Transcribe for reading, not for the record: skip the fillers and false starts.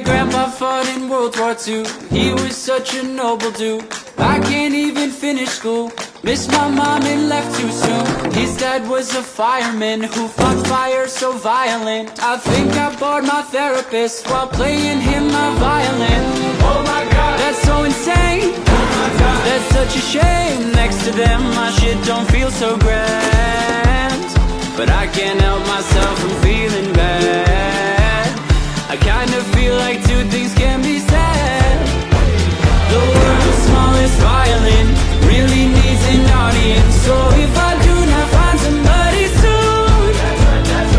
grandpa fought in World War II. He was such a noble dude. I can't even finish school. Missed my mom and left too soon. His dad was a fireman who fought fire so violent. I think I bored my therapist while playing him my violin. Oh my God, that's so insane. Oh my God, that's such a shame. Next to them my shit don't feel so grand, but I can't help myself from feeling bad. I kinda feel like two things